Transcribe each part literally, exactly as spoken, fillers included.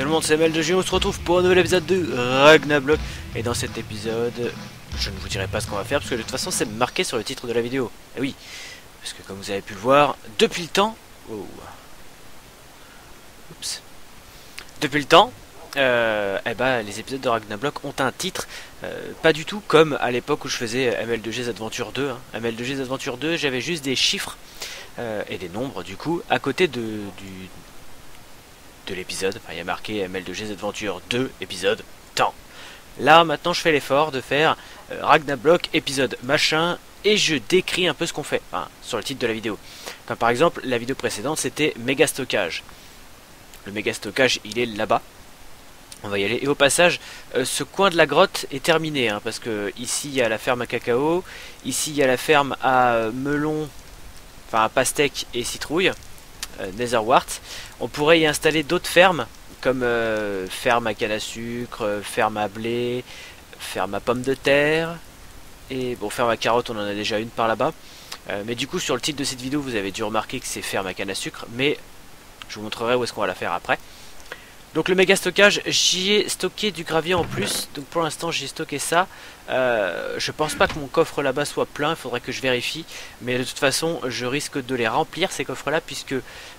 le monde, c'est M L deux G, on se retrouve pour un nouvel épisode de Ragnablock. Et dans cet épisode, je ne vous dirai pas ce qu'on va faire, parce que de toute façon c'est marqué sur le titre de la vidéo. Et oui, parce que comme vous avez pu le voir, depuis le temps... Oh. Oups. Depuis le temps, euh, eh ben, les épisodes de Ragnablock ont un titre, euh, pas du tout comme à l'époque où je faisais M L deux G's Adventure deux. Hein. M L deux G's Adventure deux, j'avais juste des chiffres euh, et des nombres, du coup, à côté de, du... de l'épisode. Enfin, il y a marqué M L deux G's Adventure deux, épisode temps. Là, maintenant, je fais l'effort de faire euh, Ragnablock, épisode machin, et je décris un peu ce qu'on fait, enfin, sur le titre de la vidéo. Comme par exemple, la vidéo précédente, c'était méga stockage. Le méga stockage, il est là-bas. On va y aller. Et au passage, euh, ce coin de la grotte est terminé, hein, parce que ici, il y a la ferme à cacao, ici, il y a la ferme à euh, melon, enfin à pastèque et citrouille. Euh, Netherwart. On pourrait y installer d'autres fermes comme euh, ferme à canne à sucre, euh, ferme à blé, ferme à pommes de terre et bon, ferme à carottes, on en a déjà une par là-bas. Euh, mais du coup, sur le titre de cette vidéo, vous avez dû remarquer que c'est ferme à canne à sucre, mais je vous montrerai où est-ce qu'on va la faire après. Donc le méga stockage, j'y ai stocké du gravier en plus, donc pour l'instant j'ai stocké ça. Euh, je pense pas que mon coffre là-bas soit plein, il faudrait que je vérifie, mais de toute façon je risque de les remplir ces coffres là, puisque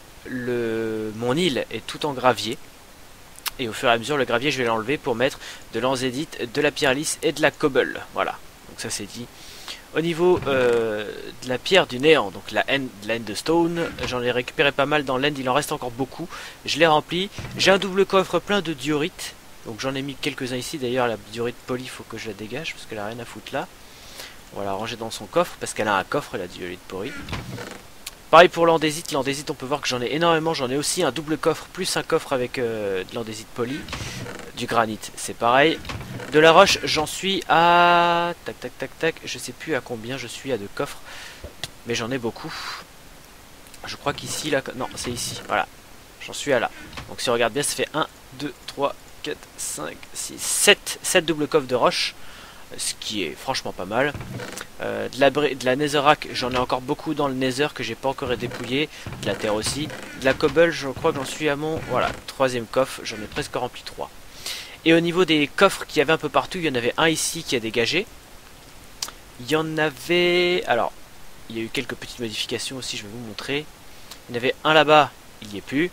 le, mon île est tout en gravier. Et au fur et à mesure le gravier je vais l'enlever pour mettre de l'anzédite, de la pierre lisse et de la cobble. Voilà, donc ça c'est dit. Au niveau euh, de la pierre du néant, donc la end, de la endstone, j'en ai récupéré pas mal dans l'end, il en reste encore beaucoup. Je l'ai rempli. J'ai un double coffre plein de diorite, donc j'en ai mis quelques-uns ici. D'ailleurs la diorite polie, il faut que je la dégage parce qu'elle a rien à foutre là. On va la ranger dans son coffre parce qu'elle a un coffre, la diorite polie. Pareil pour l'andésite, l'andésite on peut voir que j'en ai énormément, j'en ai aussi un double coffre plus un coffre avec euh, de l'andésite polie. Du granit, c'est pareil. De la roche, j'en suis à... Tac, tac, tac, tac. Je sais plus à combien je suis à deux coffres. Mais j'en ai beaucoup. Je crois qu'ici, là... Non, c'est ici. Voilà. J'en suis à là. Donc si on regarde bien, ça fait un, deux, trois, quatre, cinq, six, sept. sept doubles coffres de roche. Ce qui est franchement pas mal. Euh, de la, de la netherrack, j'en ai encore beaucoup dans le nether que j'ai pas encore dépouillé. De la terre aussi. De la cobble, je crois que j'en suis à mon... Voilà, troisième coffre. J'en ai presque rempli trois. Et au niveau des coffres qu'il y avait un peu partout, il y en avait un ici qui a dégagé. Il y en avait... Alors, il y a eu quelques petites modifications aussi, je vais vous montrer. Il y en avait un là-bas, il n'y est plus.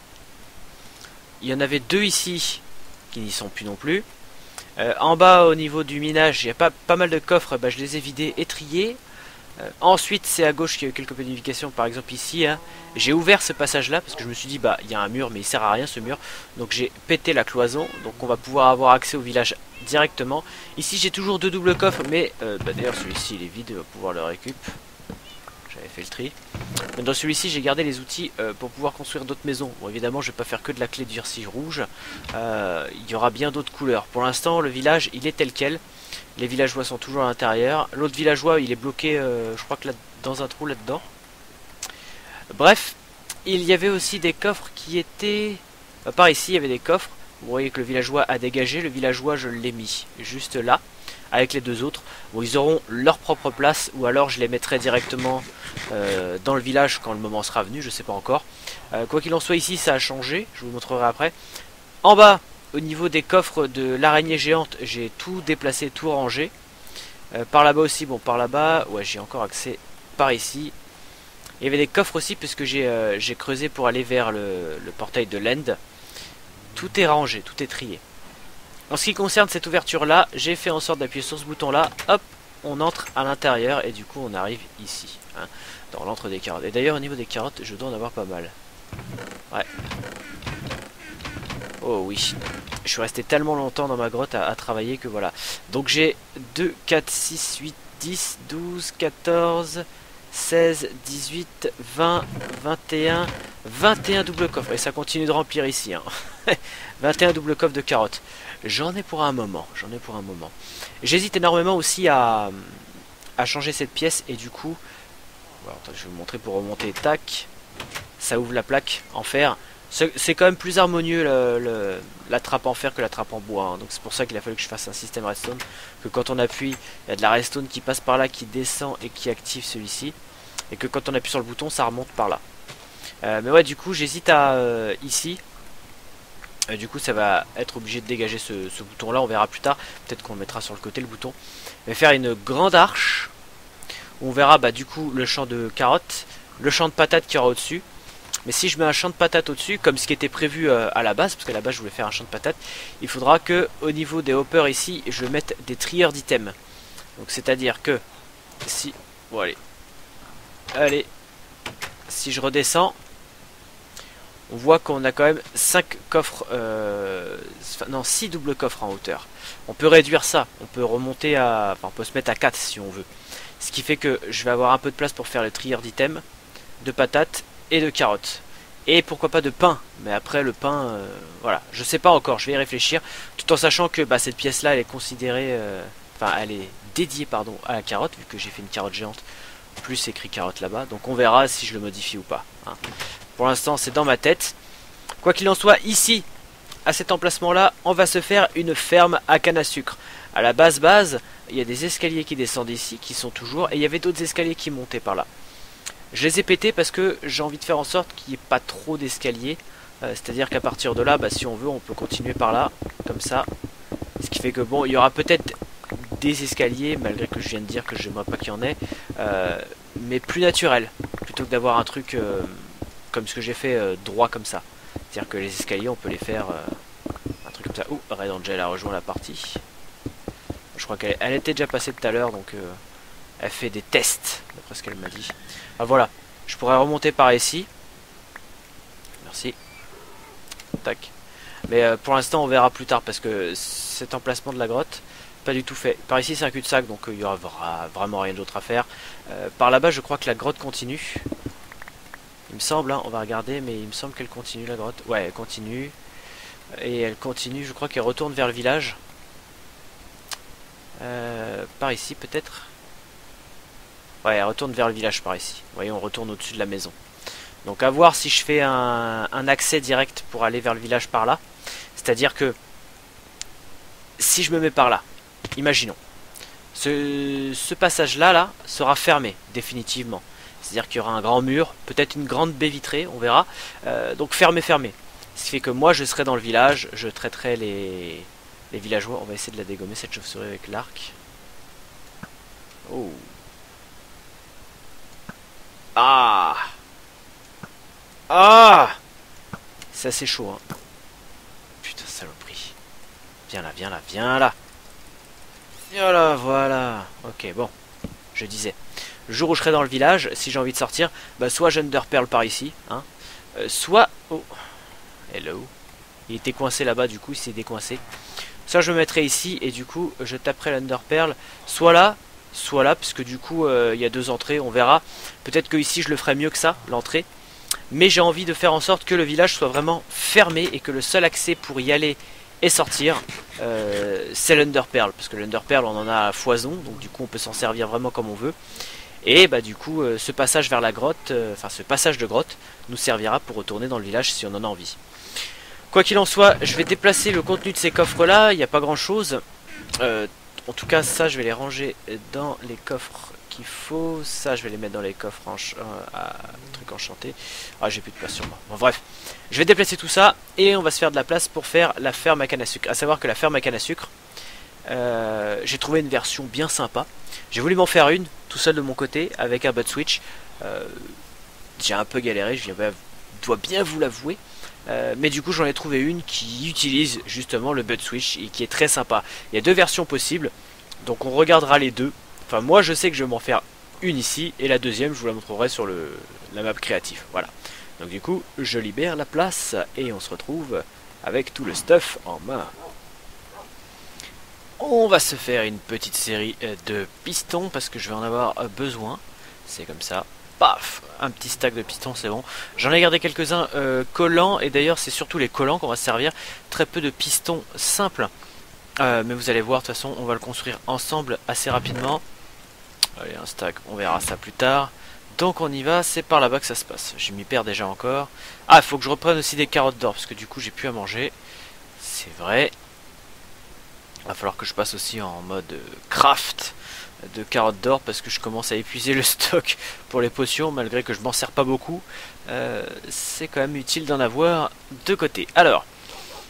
Il y en avait deux ici, qui n'y sont plus non plus. Euh, en bas, au niveau du minage, il y a pas, pas mal de coffres, bah, je les ai vidés et triés. Euh, ensuite, c'est à gauche qu'il y a eu quelques modifications, par exemple ici. Hein, j'ai ouvert ce passage-là parce que je me suis dit, bah, il y a un mur, mais il sert à rien ce mur. Donc j'ai pété la cloison, donc on va pouvoir avoir accès au village directement. Ici, j'ai toujours deux doubles coffres, mais euh, bah, d'ailleurs celui-ci il est vide, on va pouvoir le récup. J'avais fait le tri. Mais dans celui-ci, j'ai gardé les outils euh, pour pouvoir construire d'autres maisons. Bon, évidemment, je vais pas faire que de la clé d'Urcie rouge. Euh, il y aura bien d'autres couleurs. Pour l'instant, le village, il est tel quel. Les villageois sont toujours à l'intérieur. L'autre villageois, il est bloqué, euh, je crois que là, dans un trou là-dedans. Bref, il y avait aussi des coffres qui étaient... Bah, par ici, il y avait des coffres. Vous voyez que le villageois a dégagé. Le villageois, je l'ai mis juste là, avec les deux autres. Bon, ils auront leur propre place, ou alors je les mettrai directement euh, dans le village quand le moment sera venu, je sais pas encore. Euh, quoi qu'il en soit, ici, ça a changé. Je vous montrerai après. En bas, au niveau des coffres de l'araignée géante, j'ai tout déplacé, tout rangé. Euh, par là-bas aussi, bon, par là-bas, ouais, j'ai encore accès par ici. Il y avait des coffres aussi, puisque j'ai euh, j'ai creusé pour aller vers le, le portail de l'end. Tout est rangé, tout est trié. En ce qui concerne cette ouverture-là, j'ai fait en sorte d'appuyer sur ce bouton-là. Hop, on entre à l'intérieur, et du coup, on arrive ici, hein, dans l'antre des carottes. Et d'ailleurs, au niveau des carottes, je dois en avoir pas mal. Ouais. Oh oui, je suis resté tellement longtemps dans ma grotte à, à travailler que voilà. Donc j'ai deux, quatre, six, huit, dix, douze, quatorze, seize, dix-huit, vingt, vingt et un, vingt et un doubles coffres. Et ça continue de remplir ici. Hein. vingt et un doubles coffres de carottes. J'en ai pour un moment. J'en ai pour un moment. J'hésite énormément aussi à, à changer cette pièce. Et du coup, alors, attends, je vais vous montrer pour remonter. Tac. Ça ouvre la plaque en fer. C'est quand même plus harmonieux le, le, la trappe en fer que la trappe en bois. Hein. Donc c'est pour ça qu'il a fallu que je fasse un système redstone. Que quand on appuie, il y a de la redstone qui passe par là, qui descend et qui active celui-ci. Et que quand on appuie sur le bouton, ça remonte par là. Euh, mais ouais, du coup, j'hésite à euh, ici Euh, du coup ça va être obligé de dégager ce, ce bouton là, on verra plus tard. Peut-être qu'on le mettra sur le côté le bouton. Mais faire une grande arche. Où on verra bah, du coup le champ de carottes, le champ de patates qui aura au-dessus. Mais si je mets un champ de patates au-dessus, comme ce qui était prévu euh, à la base, parce qu'à la base je voulais faire un champ de patates, il faudra que au niveau des hoppers ici, je mette des trieurs d'items. Donc c'est-à-dire que si... Bon allez. Allez. Si je redescends, on voit qu'on a quand même cinq coffres... Euh, non, six doubles coffres en hauteur. On peut réduire ça. On peut remonter à... Enfin, on peut se mettre à quatre si on veut. Ce qui fait que je vais avoir un peu de place pour faire le trieur d'items, de patates et de carottes. Et pourquoi pas de pain. Mais après le pain, euh, voilà. Je sais pas encore, je vais y réfléchir. Tout en sachant que bah, cette pièce là elle est considérée... Euh, enfin elle est dédiée pardon, à la carotte. Vu que j'ai fait une carotte géante. Plus écrit carotte là-bas. Donc on verra si je le modifie ou pas. Hein. Pour l'instant c'est dans ma tête. Quoi qu'il en soit, ici, à cet emplacement là, on va se faire une ferme à canne à sucre. À la base base, il y a des escaliers qui descendent ici, qui sont toujours. Et il y avait d'autres escaliers qui montaient par là. Je les ai pétés parce que j'ai envie de faire en sorte qu'il n'y ait pas trop d'escaliers. Euh, C'est-à-dire qu'à partir de là, bah, si on veut, on peut continuer par là, comme ça. Ce qui fait que bon, il y aura peut-être des escaliers, malgré que je viens de dire que je n'aimerais pas qu'il y en ait. Euh, mais plus naturel, plutôt que d'avoir un truc euh, comme ce que j'ai fait euh, droit comme ça. C'est-à-dire que les escaliers, on peut les faire euh, un truc comme ça. Ouh, Red Angel a rejoint la partie. Je crois qu'elle elle était déjà passée tout à l'heure, donc... Euh, elle fait des tests, d'après ce qu'elle m'a dit. Ah voilà, je pourrais remonter par ici. Merci. Tac. Mais euh, pour l'instant on verra plus tard parce que cet emplacement de la grotte, pas du tout fait. Par ici c'est un cul-de-sac donc il euh, y aura vra vraiment rien d'autre à faire. Euh, par là-bas je crois que la grotte continue. Il me semble, hein, on va regarder, mais il me semble qu'elle continue la grotte. Ouais, elle continue. Et elle continue, je crois qu'elle retourne vers le village. Euh, par ici peut-être. Ouais, elle retourne vers le village par ici. Vous voyez, on retourne au-dessus de la maison. Donc à voir si je fais un, un accès direct pour aller vers le village par là. C'est-à-dire que si je me mets par là, imaginons, ce, ce passage-là là, sera fermé définitivement. C'est-à-dire qu'il y aura un grand mur, peut-être une grande baie vitrée, on verra. Euh, donc fermé, fermé. Ce qui fait que moi je serai dans le village, je traiterai les, les villageois. On va essayer de la dégommer cette chauve-souris avec l'arc. Oh. Ah. Ah. C'est assez chaud, hein. Putain, saloperie. Viens là, viens là, viens là. Viens là, voilà. Ok, bon. Je disais. Le jour où je serai dans le village, si j'ai envie de sortir, bah soit j'underpearl par ici, hein. Euh, soit... Oh. Hello. Il était coincé là-bas, du coup, il s'est décoincé. Soit je me mettrai ici, et du coup, je taperai l'underpearl. Soit là... soit là, parce que du coup il euh, y a deux entrées, on verra. Peut-être que ici je le ferai mieux que ça, l'entrée. Mais j'ai envie de faire en sorte que le village soit vraiment fermé et que le seul accès pour y aller et sortir, euh, c'est l'underpearl. Parce que l'underpearl on en a à foison, donc du coup on peut s'en servir vraiment comme on veut. Et bah du coup euh, ce passage vers la grotte, euh, enfin ce passage de grotte, nous servira pour retourner dans le village si on en a envie. Quoi qu'il en soit, je vais déplacer le contenu de ces coffres là, il n'y a pas grand chose. Euh, En tout cas, ça, je vais les ranger dans les coffres qu'il faut. Ça, je vais les mettre dans les coffres en euh, à truc enchanté. Ah, j'ai plus de place sur moi. Bon, bref. Je vais déplacer tout ça et on va se faire de la place pour faire la ferme à canne à sucre. A savoir que la ferme à canne à sucre, euh, j'ai trouvé une version bien sympa. J'ai voulu m'en faire une, tout seul de mon côté, avec un butt switch. Euh, j'ai un peu galéré, je dois bien vous l'avouer. Euh, mais du coup j'en ai trouvé une qui utilise justement le butt switch et qui est très sympa. Il y a deux versions possibles, donc on regardera les deux. Enfin moi je sais que je vais m'en faire une ici et la deuxième je vous la montrerai sur le, la map créative. Voilà. Donc du coup je libère la place et on se retrouve avec tout le stuff en main. On va se faire une petite série de pistons parce que je vais en avoir besoin. C'est comme ça. Paf, un petit stack de pistons, c'est bon. J'en ai gardé quelques-uns euh, collants, et d'ailleurs c'est surtout les collants qu'on va se servir. Très peu de pistons simples, euh, mais vous allez voir, de toute façon on va le construire ensemble assez rapidement. Allez, un stack, on verra ça plus tard. Donc on y va, c'est par là-bas que ça se passe. Je m'y perds déjà encore. Ah, il faut que je reprenne aussi des carottes d'or, parce que du coup j'ai plus à manger. C'est vrai. Il va falloir que je passe aussi en mode craft de carottes d'or parce que je commence à épuiser le stock pour les potions malgré que je m'en sers pas beaucoup. Euh, c'est quand même utile d'en avoir de côté. Alors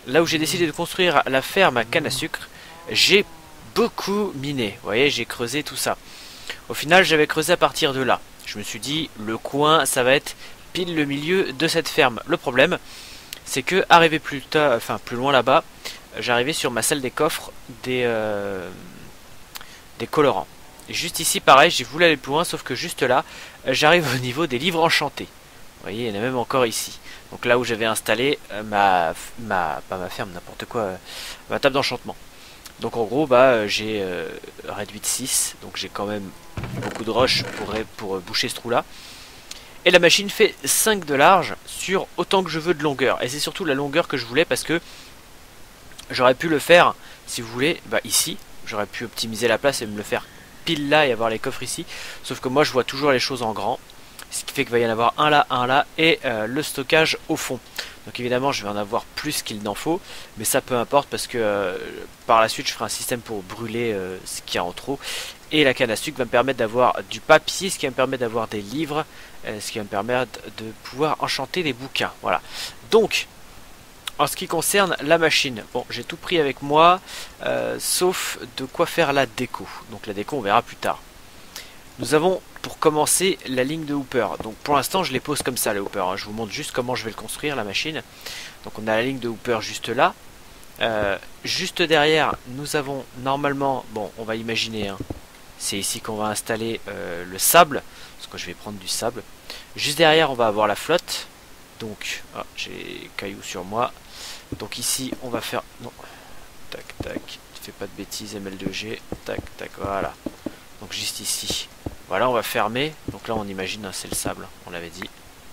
là où j'ai décidé de construire la ferme à canne à sucre, j'ai beaucoup miné. Vous voyez, j'ai creusé tout ça. Au final, j'avais creusé à partir de là. Je me suis dit, le coin, ça va être pile le milieu de cette ferme. Le problème, c'est que arrivé plus tard, enfin plus loin là-bas, j'arrivais sur ma salle des coffres des euh, des colorants. Et juste ici, pareil, j'ai voulu aller plus loin, sauf que juste là, j'arrive au niveau des livres enchantés. Vous voyez, il y en a même encore ici. Donc là où j'avais installé euh, ma, ma, pas ma ferme, n'importe quoi, euh, ma table d'enchantement. Donc en gros, bah, j'ai euh, réduit de six, donc j'ai quand même beaucoup de roches pour, pour euh, boucher ce trou-là. Et la machine fait cinq de large sur autant que je veux de longueur. Et c'est surtout la longueur que je voulais parce que j'aurais pu le faire, si vous voulez, bah, ici. J'aurais pu optimiser la place et me le faire pile là et avoir les coffres ici. Sauf que moi, je vois toujours les choses en grand. Ce qui fait qu'il va y en avoir un là, un là et euh, le stockage au fond. Donc évidemment je vais en avoir plus qu'il n'en faut, mais ça peu importe parce que euh, par la suite je ferai un système pour brûler euh, ce qu'il y a en trop. Et la canne à sucre va me permettre d'avoir du papier, ce qui va me permettre d'avoir des livres, euh, ce qui va me permettre de pouvoir enchanter des bouquins. Voilà. Donc en ce qui concerne la machine, bon j'ai tout pris avec moi, euh, sauf de quoi faire la déco. Donc la déco on verra plus tard. Nous avons pour commencer la ligne de hooper. Donc pour l'instant je les pose comme ça les hooper, hein. Je vous montre juste comment je vais le construire la machine. Donc on a la ligne de hooper juste là. Euh, juste derrière nous avons normalement, bon on va imaginer, hein, c'est ici qu'on va installer euh, le sable. Parce que je vais prendre du sable. Juste derrière on va avoir la flotte. Donc ah, j'ai caillou sur moi. Donc ici on va faire, non, tac tac, fais pas de bêtises M L deux G, tac tac, voilà. Donc juste ici. Voilà, on va fermer. Donc là, on imagine, hein, c'est le sable, on l'avait dit.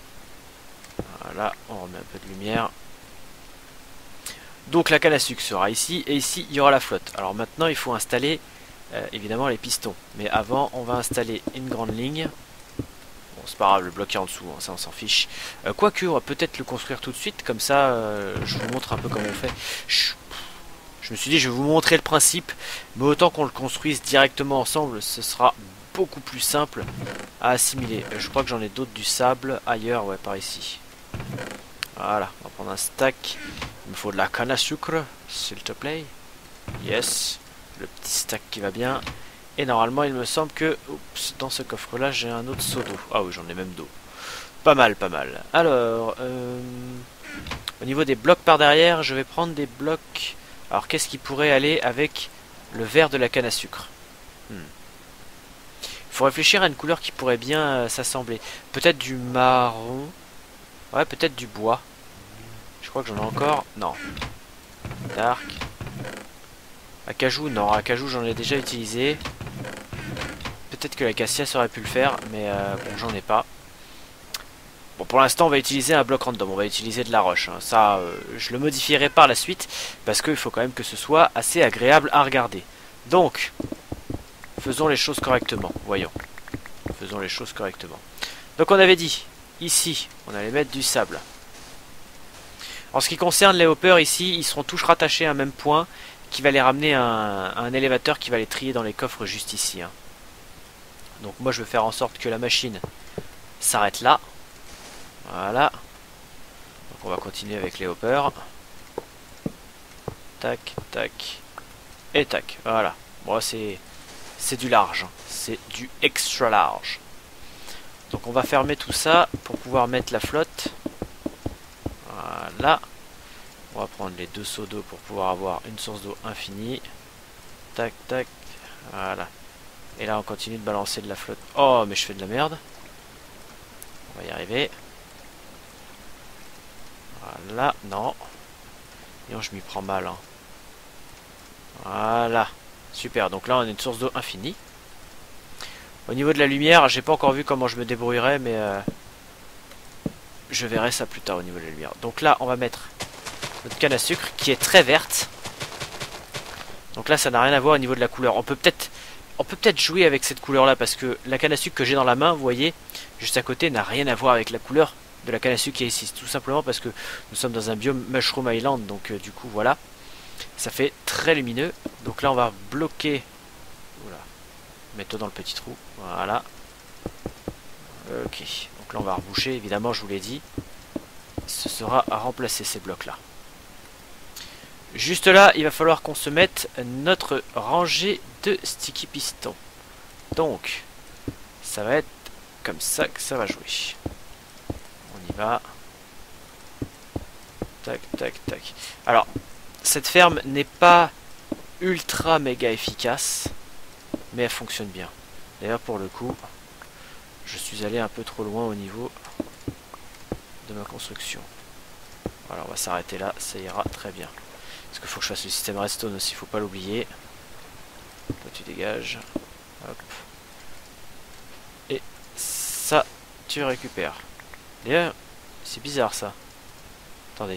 Voilà, on remet un peu de lumière. Donc la canne à sucre sera ici. Et ici, il y aura la flotte. Alors maintenant, il faut installer, euh, évidemment, les pistons. Mais avant, on va installer une grande ligne. Bon, c'est pas grave, le bloc est en dessous, hein, ça, on s'en fiche. Euh, Quoique, on va peut-être le construire tout de suite. Comme ça, euh, je vous montre un peu comment on fait. Chut. Je me suis dit, je vais vous montrer le principe. Mais autant qu'on le construise directement ensemble, ce sera beaucoup plus simple à assimiler. Je crois que j'en ai d'autres du sable ailleurs, ouais, par ici. Voilà, on va prendre un stack. Il me faut de la canne à sucre, s'il te plaît. Yes, le petit stack qui va bien. Et normalement, il me semble que, oups, dans ce coffre-là, j'ai un autre seau d'eau. Ah oui, j'en ai même d'eau. Pas mal, pas mal. Alors, euh, au niveau des blocs par derrière, je vais prendre des blocs. Alors, qu'est-ce qui pourrait aller avec le vert de la canne à sucre? hmm. Faut réfléchir à une couleur qui pourrait bien euh, s'assembler. Peut-être du marron. Ouais, peut-être du bois. Je crois que j'en ai encore. Non. Dark. Acajou, non. Acajou, j'en ai déjà utilisé. Peut-être que l'acacia aurait pu le faire, mais euh, bon, j'en ai pas. Bon, pour l'instant, on va utiliser un bloc random. On va utiliser de la roche. Hein. Ça, euh, je le modifierai par la suite, parce qu'il faut quand même que ce soit assez agréable à regarder. Donc, faisons les choses correctement. Voyons. Faisons les choses correctement. Donc, on avait dit, ici, on allait mettre du sable. En ce qui concerne les hoppers, ici, ils seront tous rattachés à un même point, qui va les ramener à un, à un élévateur qui va les trier dans les coffres juste ici. Hein. Donc, moi, je vais faire en sorte que la machine s'arrête là. Voilà. Donc, on va continuer avec les hoppers. Tac, tac. Et tac. Voilà. Bon, c'est... C'est du large, c'est du extra large. Donc on va fermer tout ça pour pouvoir mettre la flotte. Voilà. On va prendre les deux seaux d'eau pour pouvoir avoir une source d'eau infinie. Tac, tac. Voilà. Et là on continue de balancer de la flotte. Oh mais je fais de la merde. On va y arriver. Voilà. Non. Non, je m'y prends mal. Hein. Voilà. Super, donc là on a une source d'eau infinie. Au niveau de la lumière, j'ai pas encore vu comment je me débrouillerai, mais euh, je verrai ça plus tard au niveau de la lumière. Donc là on va mettre notre canne à sucre qui est très verte. Donc là ça n'a rien à voir au niveau de la couleur. On peut peut-être on peut peut-être jouer avec cette couleur là, parce que la canne à sucre que j'ai dans la main, vous voyez, juste à côté, n'a rien à voir avec la couleur de la canne à sucre qui est ici. Tout simplement parce que nous sommes dans un biome Mushroom Island, donc euh, du coup voilà. Ça fait très lumineux. Donc là on va bloquer. Oula. Mets-toi dans le petit trou. Voilà. Ok. Donc là on va reboucher. Évidemment je vous l'ai dit. Ce sera à remplacer ces blocs là. Juste là, il va falloir qu'on se mette notre rangée de sticky pistons. Donc, ça va être comme ça que ça va jouer. On y va. Tac, tac, tac. Alors, cette ferme n'est pas ultra méga efficace, mais elle fonctionne bien. D'ailleurs, pour le coup, je suis allé un peu trop loin au niveau de ma construction. Alors, on va s'arrêter là, ça ira très bien. Parce qu'il faut que je fasse le système redstone aussi, il faut pas l'oublier. Toi, tu dégages. Hop. Et ça, tu récupères. D'ailleurs, c'est bizarre ça. Attendez.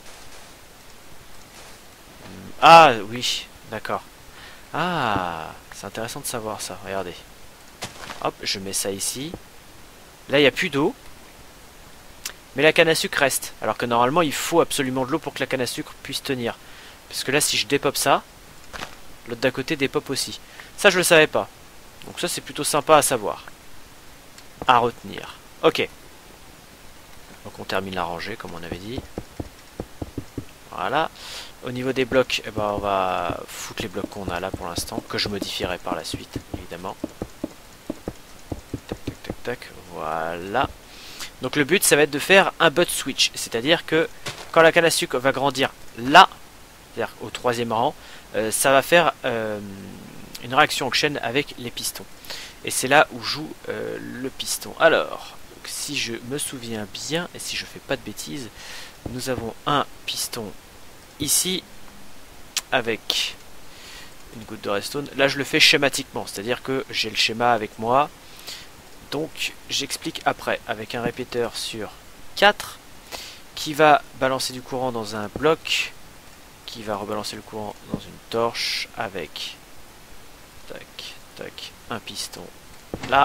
Ah, oui, d'accord. Ah, c'est intéressant de savoir ça, regardez. Hop, je mets ça ici. Là, il n'y a plus d'eau. Mais la canne à sucre reste. Alors que normalement, il faut absolument de l'eau pour que la canne à sucre puisse tenir. Parce que là, si je dépop ça, l'autre d'à côté dépop aussi. Ça, je le savais pas. Donc ça, c'est plutôt sympa à savoir. À retenir. Ok. Donc on termine la rangée, comme on avait dit. Voilà. Au niveau des blocs, eh ben, on va foutre les blocs qu'on a là pour l'instant, que je modifierai par la suite, évidemment. Tac, tac, tac, tac. Voilà. Donc le but, ça va être de faire un butt switch. C'est-à-dire que quand la canne à sucre va grandir là, c'est-à-dire au troisième rang, euh, ça va faire euh, une réaction en chaîne avec les pistons. Et c'est là où joue euh, le piston. Alors, si je me souviens bien, et si je fais pas de bêtises, nous avons un piston ici avec une goutte de redstone. Là, je le fais schématiquement, c'est-à-dire que j'ai le schéma avec moi. Donc, j'explique après avec un répéteur sur quatre qui va balancer du courant dans un bloc, qui va rebalancer le courant dans une torche avec tac, tac, un piston là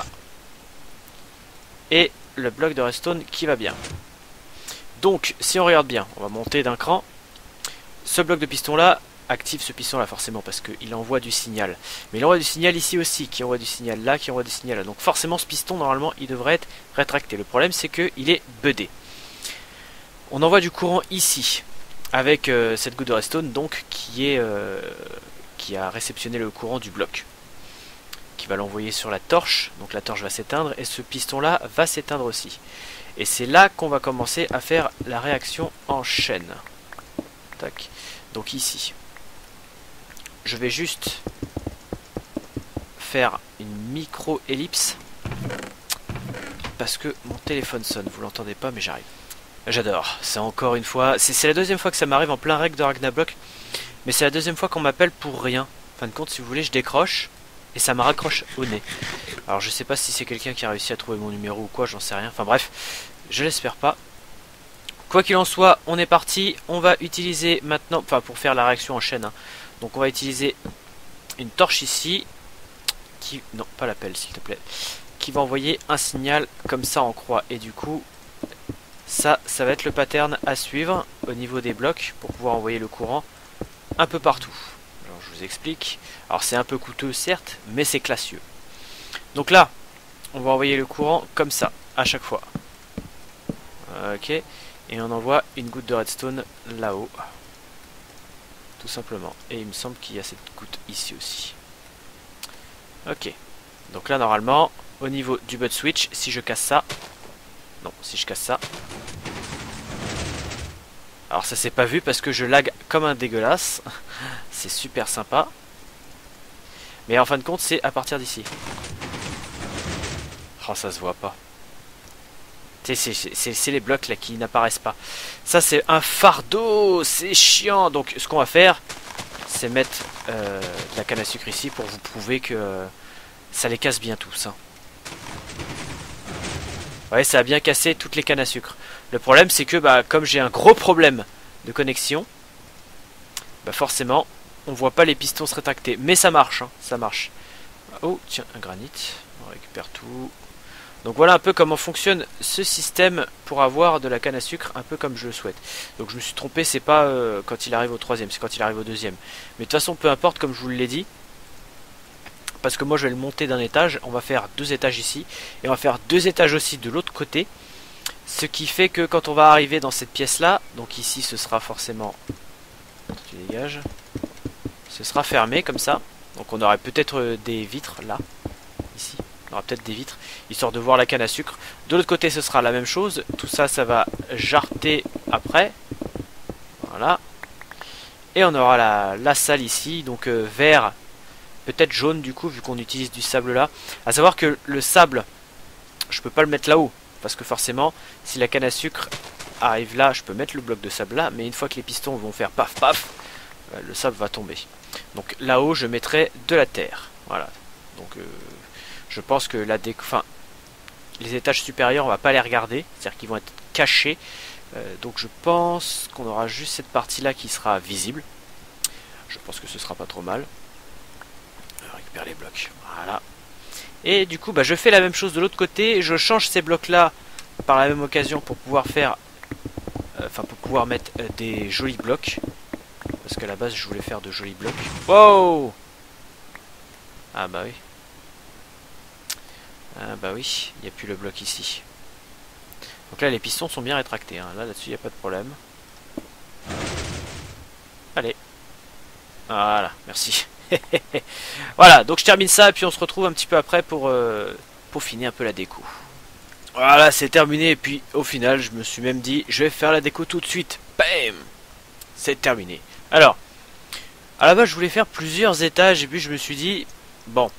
et le bloc de redstone qui va bien. Donc, si on regarde bien, on va monter d'un cran. Ce bloc de piston là active ce piston là forcément parce qu'il envoie du signal. Mais il envoie du signal ici aussi, qui envoie du signal là, qui envoie du signal là. Donc forcément ce piston normalement il devrait être rétracté. Le problème c'est qu'il est budé. On envoie du courant ici avec euh, cette goutte de redstone donc qui est euh, qui a réceptionné le courant du bloc, qui va l'envoyer sur la torche. Donc la torche va s'éteindre et ce piston là va s'éteindre aussi. Et c'est là qu'on va commencer à faire la réaction en chaîne. Tac. Donc ici, je vais juste faire une micro-ellipse parce que mon téléphone sonne. Vous l'entendez pas, mais j'arrive. J'adore. C'est encore une fois... C'est la deuxième fois que ça m'arrive en plein règle de Ragnablock. Mais c'est la deuxième fois qu'on m'appelle pour rien. En fin de compte, si vous voulez, je décroche et ça me raccroche au nez. Alors je sais pas si c'est quelqu'un qui a réussi à trouver mon numéro ou quoi, j'en sais rien. Enfin bref, je l'espère pas. Quoi qu'il en soit, on est parti. On va utiliser maintenant, enfin pour faire la réaction en chaîne, hein. Donc on va utiliser une torche ici, qui, non pas la pelle s'il te plaît, qui va envoyer un signal comme ça en croix. Et du coup, ça, ça va être le pattern à suivre au niveau des blocs pour pouvoir envoyer le courant un peu partout. Alors je vous explique. Alors c'est un peu coûteux certes, mais c'est classieux. Donc là, on va envoyer le courant comme ça à chaque fois. Ok. Et on envoie une goutte de redstone là-haut. Tout simplement. Et il me semble qu'il y a cette goutte ici aussi. Ok. Donc là, normalement, au niveau du butt switch, si je casse ça... Non, si je casse ça... Alors ça s'est pas vu parce que je lag comme un dégueulasse. C'est super sympa. Mais en fin de compte, c'est à partir d'ici. Oh, ça se voit pas. C'est les blocs là qui n'apparaissent pas. Ça c'est un fardeau, c'est chiant. Donc ce qu'on va faire, c'est mettre euh, de la canne à sucre ici pour vous prouver que euh, ça les casse bien tous. Hein. Ouais, ça a bien cassé toutes les cannes à sucre. Le problème c'est que bah, comme j'ai un gros problème de connexion, bah, forcément on voit pas les pistons se rétracter. Mais ça marche, hein, ça marche. Oh tiens, un granit, on récupère tout. Donc voilà un peu comment fonctionne ce système pour avoir de la canne à sucre un peu comme je le souhaite. Donc je me suis trompé, c'est pas euh, quand il arrive au troisième, c'est quand il arrive au deuxième. Mais de toute façon peu importe, comme je vous l'ai dit, parce que moi je vais le monter d'un étage, on va faire deux étages ici, et on va faire deux étages aussi de l'autre côté. Ce qui fait que quand on va arriver dans cette pièce là, donc ici ce sera forcément Tu dégages. Ce sera fermé comme ça. Donc on aurait peut-être des vitres là. Ici. On aura peut-être des vitres. Histoire de voir la canne à sucre. De l'autre côté ce sera la même chose. Tout ça, ça va jarter après. Voilà. Et on aura la, la salle ici. Donc euh, vert. Peut-être jaune du coup vu qu'on utilise du sable là. À savoir que le sable, je peux pas le mettre là-haut. Parce que forcément, si la canne à sucre arrive là, je peux mettre le bloc de sable là. Mais une fois que les pistons vont faire paf paf, le sable va tomber. Donc là-haut, je mettrai de la terre. Voilà. Donc euh, je pense que la déco... enfin, les étages supérieurs, on va pas les regarder. C'est-à-dire qu'ils vont être cachés. Euh, donc je pense qu'on aura juste cette partie-là qui sera visible. Je pense que ce sera pas trop mal. Je récupère les blocs. Voilà. Et du coup, bah, je fais la même chose de l'autre côté. Je change ces blocs-là par la même occasion pour pouvoir faire... Enfin, euh, pour pouvoir mettre euh, des jolis blocs. Parce qu'à la base, je voulais faire de jolis blocs. Wow! Ah bah oui. Ah bah oui, il n'y a plus le bloc ici. Donc là, les pistons sont bien rétractés. Hein. Là, là-dessus, il n'y a pas de problème. Allez. Voilà, merci. Voilà, donc je termine ça et puis on se retrouve un petit peu après pour euh, peaufiner un peu la déco. Voilà, c'est terminé et puis au final, je me suis même dit, je vais faire la déco tout de suite. Bam! C'est terminé. Alors, à la base, je voulais faire plusieurs étages et puis je me suis dit, bon,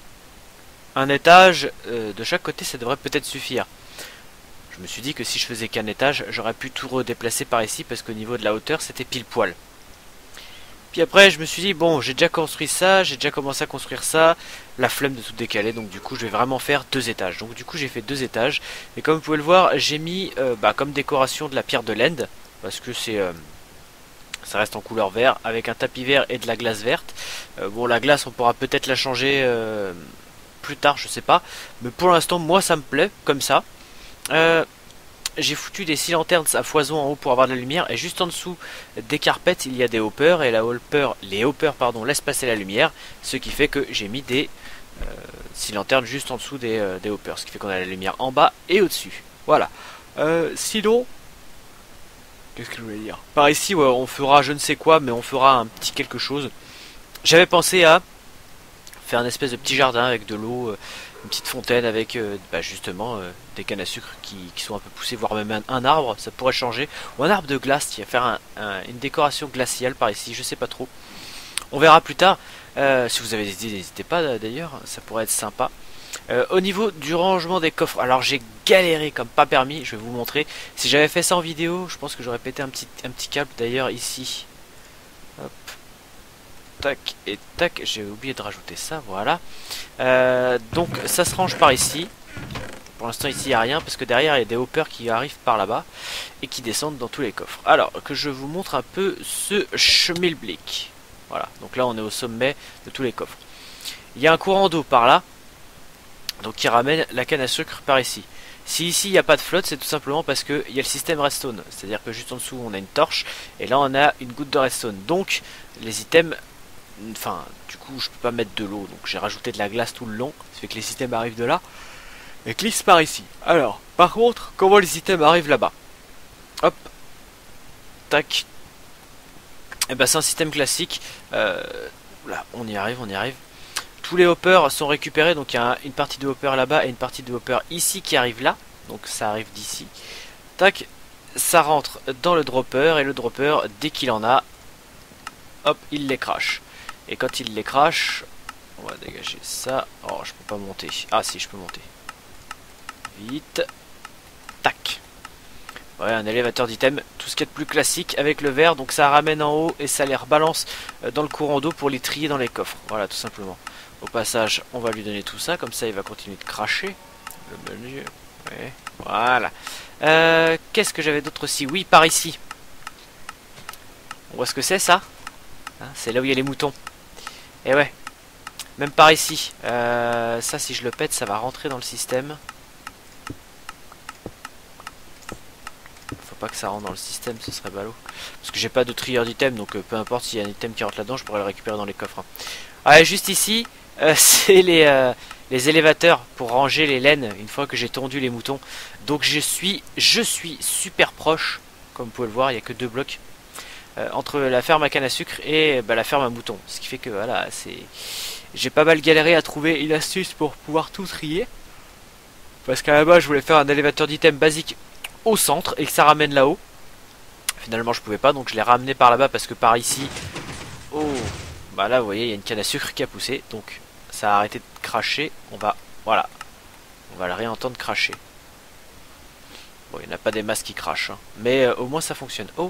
un étage euh, de chaque côté, ça devrait peut-être suffire. Je me suis dit que si je faisais qu'un étage, j'aurais pu tout redéplacer par ici parce qu'au niveau de la hauteur, c'était pile poil. Puis après, je me suis dit, bon, j'ai déjà construit ça, j'ai déjà commencé à construire ça, la flemme de tout décaler, donc du coup, je vais vraiment faire deux étages. Donc du coup, j'ai fait deux étages, et comme vous pouvez le voir, j'ai mis euh, bah, comme décoration de la pierre de l'End, parce que c'est... Euh, ça reste en couleur vert, avec un tapis vert et de la glace verte. Euh, bon, la glace, on pourra peut-être la changer euh, plus tard, je sais pas. Mais pour l'instant, moi, ça me plaît, comme ça. Euh... J'ai foutu des six lanternes à foison en haut pour avoir de la lumière et juste en dessous des carpettes il y a des hoppers et la hopper, les hoppers pardon, laissent passer la lumière, ce qui fait que j'ai mis des euh, six lanternes juste en dessous des, euh, des hoppers, ce qui fait qu'on a la lumière en bas et au dessus. Voilà. Euh, sinon, qu'est-ce que je voulais dire? Par ici, ouais, on fera je ne sais quoi, mais on fera un petit quelque chose. J'avais pensé à faire un espèce de petit jardin avec de l'eau. Euh, Une petite fontaine avec euh, bah justement euh, des cannes à sucre qui, qui sont un peu poussées, voire même un, un arbre, ça pourrait changer. Ou un arbre de glace, qui va faire un, un, une décoration glaciale par ici, je sais pas trop. On verra plus tard. Euh, si vous avez des idées, n'hésitez pas d'ailleurs, ça pourrait être sympa. Euh, au niveau du rangement des coffres, alors j'ai galéré comme pas permis, je vais vous montrer. Si j'avais fait ça en vidéo, je pense que j'aurais pété un petit, un petit câble d'ailleurs ici. Hop. Tac et tac, j'ai oublié de rajouter ça, voilà. Euh, donc ça se range par ici. Pour l'instant ici il n'y a rien parce que derrière il y a des hoppers qui arrivent par là-bas et qui descendent dans tous les coffres. Alors que je vous montre un peu ce schmilblick. Voilà, donc là on est au sommet de tous les coffres. Il y a un courant d'eau par là, donc qui ramène la canne à sucre par ici. Si ici il n'y a pas de flotte, c'est tout simplement parce qu'il y a le système redstone. C'est-à-dire que juste en dessous on a une torche et là on a une goutte de redstone. Donc les items... Enfin, du coup, je peux pas mettre de l'eau, donc j'ai rajouté de la glace tout le long. Ça fait que les systèmes arrivent de là et glissent par ici. Alors, par contre, comment les items arrivent là-bas? Hop, tac. Et ben c'est un système classique. Euh, là, on y arrive, on y arrive. Tous les hoppers sont récupérés, donc il y a une partie de hopper là-bas et une partie de hopper ici qui arrive là. Donc ça arrive d'ici. Tac, ça rentre dans le dropper et le dropper, dès qu'il en a, hop, il les crache. Et quand il les crache, on va dégager ça. Oh, je peux pas monter. Ah si, je peux monter. Vite. Tac. Ouais, un élévateur d'item. Tout ce qui est de plus classique avec le verre. Donc ça ramène en haut et ça les rebalance dans le courant d'eau pour les trier dans les coffres. Voilà, tout simplement. Au passage, on va lui donner tout ça. Comme ça, il va continuer de cracher. Le menu. Ouais, voilà. Euh, Qu'est-ce que j'avais d'autre aussi? Oui, par ici. On voit ce que c'est ça? Hein, c'est là où il y a les moutons. Et ouais, même par ici, euh, ça si je le pète, ça va rentrer dans le système. Faut pas que ça rentre dans le système, ce serait ballot. Parce que j'ai pas de trieur d'item, donc euh, peu importe s'il y a un item qui rentre là-dedans, je pourrais le récupérer dans les coffres. Hein. Ah, juste ici, euh, c'est les, euh, les élévateurs pour ranger les laines une fois que j'ai tondu les moutons. Donc je suis, je suis super proche, comme vous pouvez le voir, il n'y a que deux blocs. euh, entre la ferme à canne à sucre et bah, la ferme à moutons. Ce qui fait que voilà, c'est, j'ai pas mal galéré à trouver une astuce pour pouvoir tout trier. Parce qu'à la base, je voulais faire un élévateur d'item basique au centre et que ça ramène là-haut. Finalement, je pouvais pas, donc je l'ai ramené par là-bas parce que par ici, oh, bah là, vous voyez, il y a une canne à sucre qui a poussé, donc ça a arrêté de cracher. On va, voilà, on va le réentendre cracher. Bon, il n'y en a pas des masses qui crachent, hein. Mais euh, au moins ça fonctionne. Oh,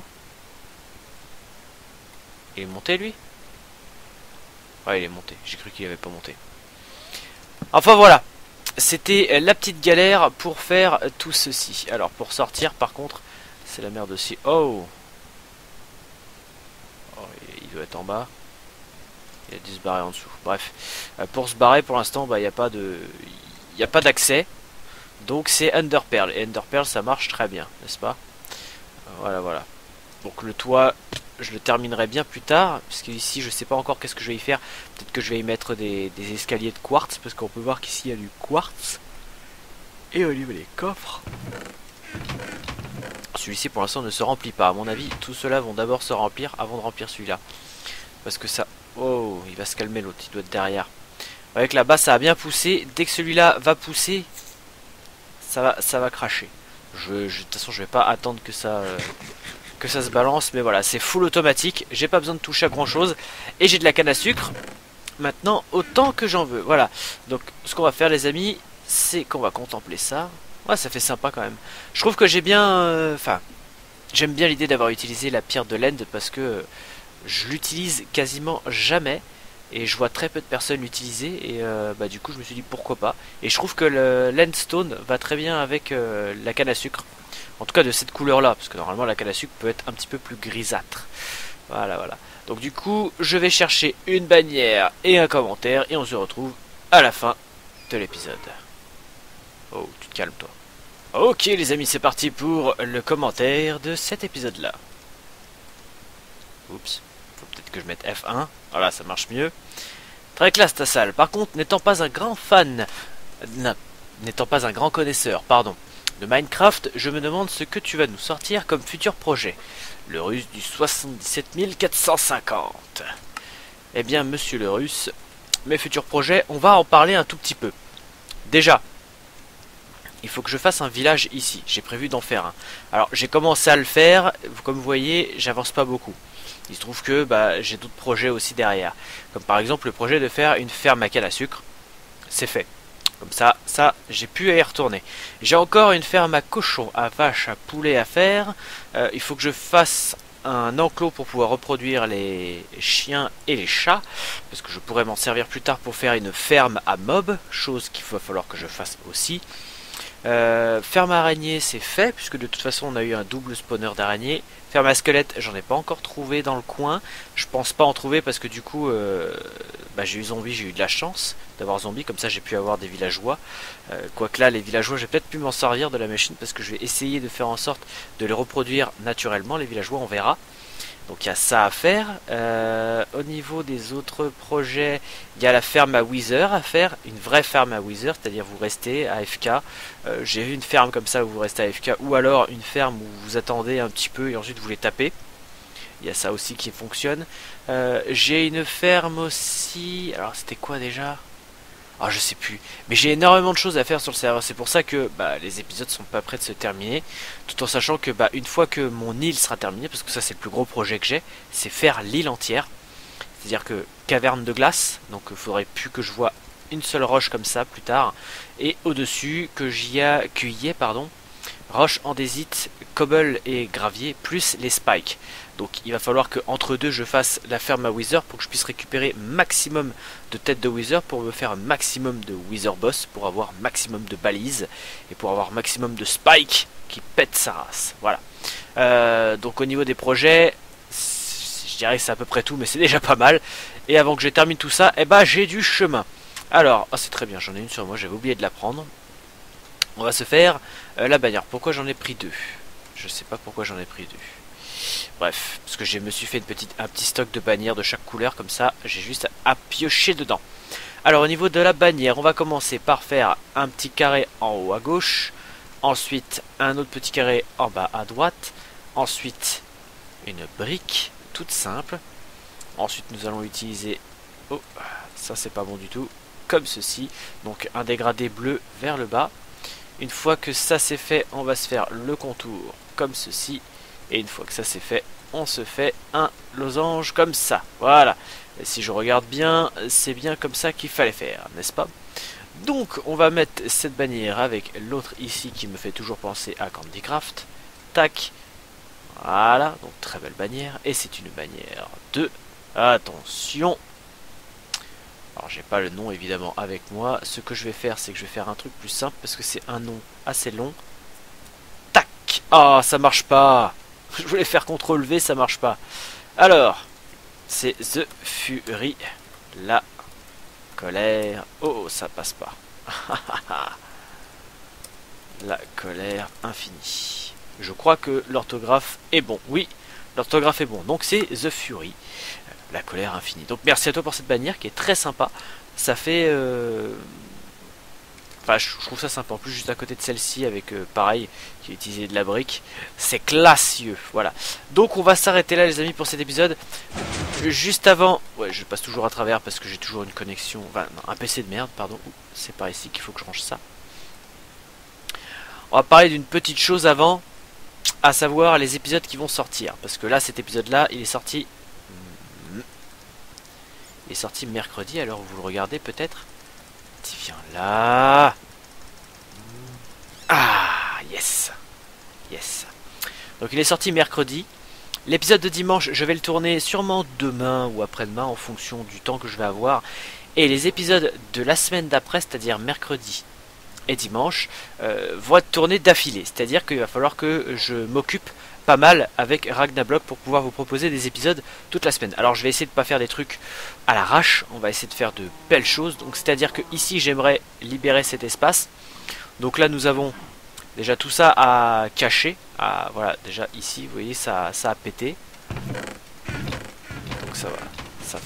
il est monté lui? Ouais, il est monté. J'ai cru qu'il avait pas monté. Enfin voilà. C'était la petite galère pour faire tout ceci. Alors pour sortir par contre, c'est la merde aussi. Oh, oh il doit être en bas. Il a dû se barrer en dessous. Bref. Pour se barrer pour l'instant, bah, il n'y a pas de. Il n'y a pas d'accès. Donc c'est Underpearl. Et Underpearl ça marche très bien, n'est-ce pas? Voilà, voilà. Donc le toit, je le terminerai bien plus tard, puisque ici je sais pas encore qu'est-ce que je vais y faire. Peut-être que je vais y mettre des, des escaliers de quartz, parce qu'on peut voir qu'ici il y a du quartz. Et au niveau des coffres, celui-ci pour l'instant ne se remplit pas. À mon avis, tout cela vont d'abord se remplir avant de remplir celui-là. Parce que ça... Oh, il va se calmer l'autre, il doit être derrière. Avec là-bas ça a bien poussé. Dès que celui-là va pousser, ça va, ça va cracher. Je, je, de toute façon je vais pas attendre que ça... Euh... que ça se balance, mais voilà, c'est full automatique, j'ai pas besoin de toucher à grand chose et j'ai de la canne à sucre maintenant autant que j'en veux. Voilà, donc ce qu'on va faire les amis, c'est qu'on va contempler ça. Ouais, ça fait sympa quand même. Je trouve que j'ai bien enfin euh, j'aime bien l'idée d'avoir utilisé la pierre de l'end parce que je l'utilise quasiment jamais et je vois très peu de personnes l'utiliser et euh, bah du coup je me suis dit pourquoi pas, et je trouve que le landstone va très bien avec euh, la canne à sucre. En tout cas de cette couleur là, parce que normalement la canne à sucre peut être un petit peu plus grisâtre. Voilà, voilà. Donc du coup, je vais chercher une bannière et un commentaire, et on se retrouve à la fin de l'épisode. Oh, tu te calmes toi. Ok les amis, c'est parti pour le commentaire de cet épisode là. Oups, faut peut-être que je mette F un. Voilà, ça marche mieux. Très classe ta salle. Par contre, n'étant pas un grand fan, n'étant pas un grand connaisseur, pardon, de Minecraft, je me demande ce que tu vas nous sortir comme futur projet. Le russe du soixante-dix-sept mille quatre cent cinquante. Eh bien, monsieur le russe, mes futurs projets, on va en parler un tout petit peu. Déjà, il faut que je fasse un village ici. J'ai prévu d'en faire un. Alors, j'ai commencé à le faire. Comme vous voyez, j'avance pas beaucoup. Il se trouve que bah, j'ai d'autres projets aussi derrière. Comme par exemple le projet de faire une ferme à canne à sucre. C'est fait. Comme ça, ça, j'ai pu y retourner. J'ai encore une ferme à cochons, à vaches, à poulets à faire. Euh, il faut que je fasse un enclos pour pouvoir reproduire les chiens et les chats. Parce que je pourrais m'en servir plus tard pour faire une ferme à mobs. Chose qu'il va falloir que je fasse aussi. Euh, ferme à araignées, c'est fait. Puisque de toute façon, on a eu un double spawner d'araignées. Ferme à squelette, j'en ai pas encore trouvé dans le coin. Je pense pas en trouver parce que du coup... Euh, bah, j'ai eu zombie, j'ai eu de la chance d'avoir zombie, comme ça j'ai pu avoir des villageois. Euh, Quoique là, les villageois, j'ai peut-être pu m'en servir de la machine parce que je vais essayer de faire en sorte de les reproduire naturellement. Les villageois, on verra. Donc il y a ça à faire. Euh, au niveau des autres projets, il y a la ferme à Wither à faire, une vraie ferme à Wither, c'est-à-dire vous restez à A F K. Euh, j'ai vu une ferme comme ça où vous restez à A F K, ou alors une ferme où vous attendez un petit peu et ensuite vous les tapez. Il y a ça aussi qui fonctionne. Euh, j'ai une ferme aussi. Alors c'était quoi déjà? Ah, je sais plus. Mais j'ai énormément de choses à faire sur le serveur. C'est pour ça que bah, les épisodes sont pas prêts de se terminer. Tout en sachant que bah, une fois que mon île sera terminée, parce que ça c'est le plus gros projet que j'ai, c'est faire l'île entière. C'est-à-dire que caverne de glace. Donc il faudrait plus que je vois une seule roche comme ça plus tard. Et au-dessus que j'y a, qu'il y ait pardon, roche andésite, cobble et gravier, plus les spikes. Donc il va falloir que entre deux je fasse la ferme à Wither pour que je puisse récupérer maximum de têtes de Wither pour me faire un maximum de Wither boss, pour avoir maximum de balises et pour avoir maximum de spikes qui pètent sa race. Voilà. Euh, donc au niveau des projets, je dirais que c'est à peu près tout, mais c'est déjà pas mal. Et avant que je termine tout ça, eh ben, j'ai du chemin. Alors, oh, c'est très bien, j'en ai une sur moi, j'avais oublié de la prendre. On va se faire euh, la bannière. Pourquoi j'en ai pris deux? Je sais pas pourquoi j'en ai pris deux. Bref, parce que je me suis fait une petite, un petit stock de bannières de chaque couleur, comme ça j'ai juste à piocher dedans. Alors au niveau de la bannière, on va commencer par faire un petit carré en haut à gauche, ensuite un autre petit carré en bas à droite, ensuite une brique, toute simple. Ensuite nous allons utiliser, oh ça c'est pas bon du tout, comme ceci, donc un dégradé bleu vers le bas. Une fois que ça c'est fait, on va se faire le contour comme ceci, et une fois que ça c'est fait, on se fait un losange comme ça, voilà. Et si je regarde bien, c'est bien comme ça qu'il fallait faire, n'est-ce pas? Donc on va mettre cette bannière avec l'autre ici qui me fait toujours penser à Candy Craft, tac, voilà, donc très belle bannière, et c'est une bannière de, attention. Alors j'ai pas le nom évidemment avec moi. Ce que je vais faire, c'est que je vais faire un truc plus simple parce que c'est un nom assez long. Tac. Ah, ça marche pas. Je voulais faire contrôle V, ça marche pas. Alors, c'est The Fury. La colère. Oh, ça passe pas. La colère infinie. Je crois que l'orthographe est bon. Oui, l'orthographe est bon. Donc c'est The Fury. La colère infinie. Donc merci à toi pour cette bannière qui est très sympa. Ça fait... Euh... Enfin, je trouve ça sympa. En plus, juste à côté de celle-ci, avec euh, pareil, qui a utilisé de la brique. C'est classieux. Voilà. Donc on va s'arrêter là les amis pour cet épisode. Juste avant... Ouais, je passe toujours à travers parce que j'ai toujours une connexion... Enfin, non, un P C de merde, pardon. C'est par ici qu'il faut que je range ça. On va parler d'une petite chose avant. À savoir les épisodes qui vont sortir. Parce que là, cet épisode-là, il est sorti... Il est sorti mercredi, alors vous le regardez peut-être. Viens là. Ah, yes. Yes. Donc il est sorti mercredi. L'épisode de dimanche, je vais le tourner sûrement demain ou après-demain en fonction du temps que je vais avoir. Et les épisodes de la semaine d'après, c'est-à-dire mercredi et dimanche, euh, vont être tournés d'affilée. C'est-à-dire qu'il va falloir que je m'occupe pas mal avec Ragnablock pour pouvoir vous proposer des épisodes toute la semaine. Alors je vais essayer de pas faire des trucs à l'arrache, on va essayer de faire de belles choses. Donc c'est à dire que ici j'aimerais libérer cet espace. Donc là nous avons déjà tout ça à cacher. À, voilà, déjà ici vous voyez ça, ça a pété. Donc ça va, ça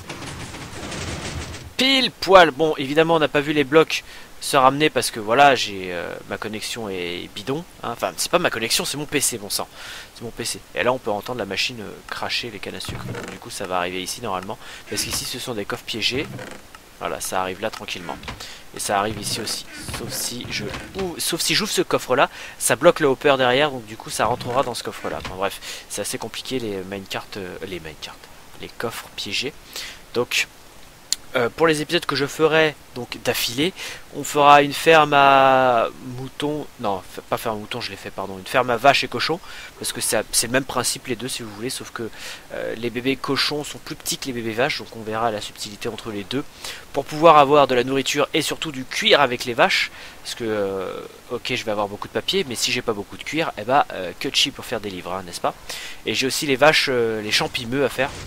pile poil. Bon évidemment on n'a pas vu les blocs se ramener parce que voilà j'ai euh, ma connexion est bidon hein. Enfin c'est pas ma connexion, c'est mon P C, bon sang, c'est mon P C. Et là on peut entendre la machine euh, cracher les cannes à sucre. Donc, du coup ça va arriver ici normalement parce qu'ici ce sont des coffres piégés. Voilà, ça arrive là tranquillement et ça arrive ici aussi, sauf si je ou, sauf si j'ouvre ce coffre là, ça bloque le hopper derrière, donc du coup ça rentrera dans ce coffre là. Enfin, bref, c'est assez compliqué les minecarts, euh, les minecarts, les coffres piégés. Donc Euh, pour les épisodes que je ferai donc d'affilée, on fera une ferme à moutons, non pas ferme à moutons, je l'ai fait pardon, une ferme à vaches et cochons, parce que c'est le même principe les deux si vous voulez, sauf que euh, les bébés cochons sont plus petits que les bébés vaches, donc on verra la subtilité entre les deux, pour pouvoir avoir de la nourriture et surtout du cuir avec les vaches, parce que euh, ok je vais avoir beaucoup de papier, mais si j'ai pas beaucoup de cuir, eh ben euh, que chi pour faire des livres, hein, n'est-ce pas? Et j'ai aussi les vaches, euh, les champimeux à faire.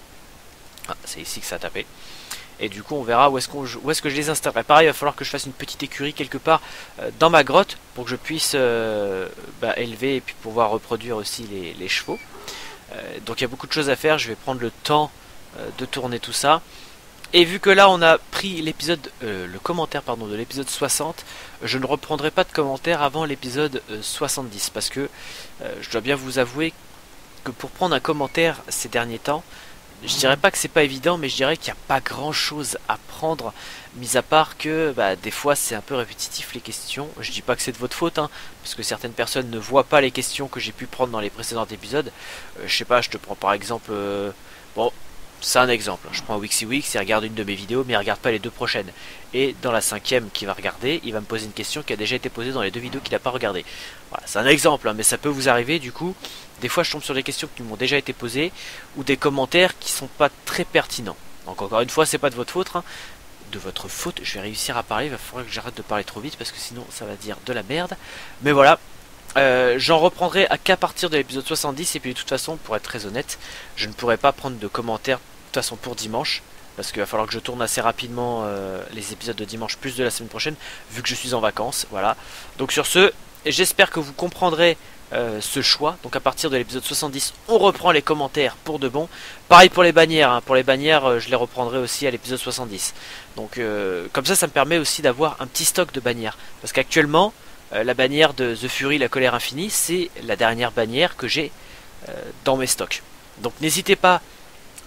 Ah, c'est ici que ça a tapé. Et du coup on verra où est-ce qu'on où est-ce que je les installerai. Pareil, il va falloir que je fasse une petite écurie quelque part euh, dans ma grotte pour que je puisse euh, bah, élever et puis pouvoir reproduire aussi les, les chevaux. Euh, donc il y a beaucoup de choses à faire, je vais prendre le temps euh, de tourner tout ça. Et vu que là on a pris l'épisode, euh, le commentaire pardon de l'épisode soixante, je ne reprendrai pas de commentaire avant l'épisode euh, soixante-dix parce que euh, je dois bien vous avouer que pour prendre un commentaire ces derniers temps, je dirais pas que c'est pas évident, mais je dirais qu'il n'y a pas grand chose à prendre, mis à part que bah, des fois c'est un peu répétitif les questions. Je dis pas que c'est de votre faute, hein, parce que certaines personnes ne voient pas les questions que j'ai pu prendre dans les précédents épisodes. Euh, je sais pas, je te prends par exemple... Euh, bon, c'est un exemple. Je prends WixiWix, il regarde une de mes vidéos, mais il regarde pas les deux prochaines. Et dans la cinquième qu'il va regarder, il va me poser une question qui a déjà été posée dans les deux vidéos qu'il n'a pas regardées. Voilà, c'est un exemple, hein, mais ça peut vous arriver du coup. Des fois je tombe sur des questions qui m'ont déjà été posées, ou des commentaires qui sont pas très pertinents. Donc encore une fois, c'est pas de votre faute, hein. De votre faute, je vais réussir à parler, il va falloir que j'arrête de parler trop vite, parce que sinon ça va dire de la merde. Mais voilà. Euh, j'en reprendrai à qu'à partir de l'épisode soixante-dix, et puis de toute façon, pour être très honnête, je ne pourrai pas prendre de commentaires de toute façon pour dimanche, parce qu'il va falloir que je tourne assez rapidement euh, les épisodes de dimanche plus de la semaine prochaine, vu que je suis en vacances, voilà. Donc sur ce, j'espère que vous comprendrez euh, ce choix. Donc à partir de l'épisode soixante-dix, on reprend les commentaires pour de bon. Pareil pour les bannières, hein. Pour les bannières, euh, je les reprendrai aussi à l'épisode soixante-dix. Donc euh, comme ça, ça me permet aussi d'avoir un petit stock de bannières, parce qu'actuellement, Euh, la bannière de The Fury, la colère infinie, c'est la dernière bannière que j'ai euh, dans mes stocks. Donc n'hésitez pas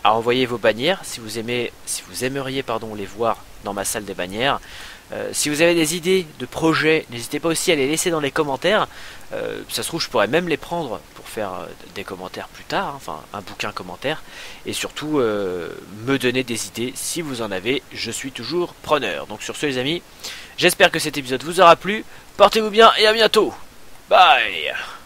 à envoyer vos bannières si vous aimez, si vous aimeriez pardon, les voir dans ma salle des bannières. Euh, si vous avez des idées de projets, n'hésitez pas aussi à les laisser dans les commentaires. Euh, ça se trouve, je pourrais même les prendre pour faire euh, des commentaires plus tard, hein, enfin un bouquin commentaire. Et surtout, euh, me donner des idées si vous en avez, je suis toujours preneur. Donc sur ce les amis, j'espère que cet épisode vous aura plu. Portez-vous bien et à bientôt. Bye.